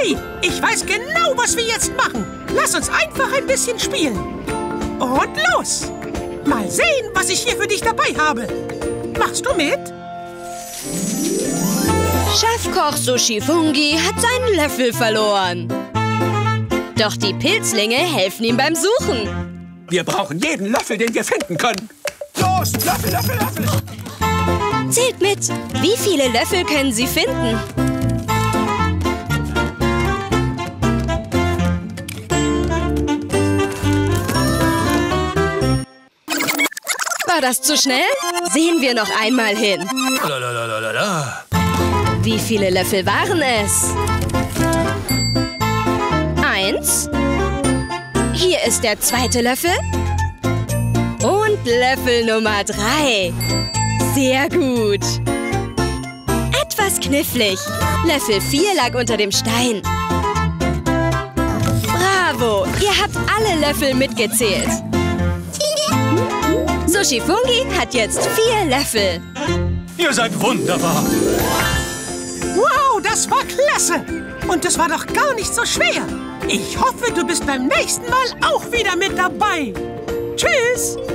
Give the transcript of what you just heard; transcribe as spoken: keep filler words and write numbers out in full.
Hey, ich weiß genau, was wir jetzt machen. Lass uns einfach ein bisschen spielen. Und los! Mal sehen, was ich hier für dich dabei habe. Machst du mit? Chefkoch Sushi Fungi hat seinen Löffel verloren. Doch die Pilzlinge helfen ihm beim Suchen. Wir brauchen jeden Löffel, den wir finden können. Los, Löffel, Löffel, Löffel! Zählt mit. Wie viele Löffel können Sie finden? War das zu schnell? Sehen wir noch einmal hin. Lalalala. Wie viele Löffel waren es? Eins. Hier ist der zweite Löffel. Und Löffel Nummer drei. Sehr gut. Etwas knifflig. Löffel vier lag unter dem Stein. Bravo, ihr habt alle Löffel mitgezählt. Sushi Fungi hat jetzt vier Löffel. Ihr seid wunderbar. Wow, das war klasse. Und das war doch gar nicht so schwer. Ich hoffe, du bist beim nächsten Mal auch wieder mit dabei. Tschüss.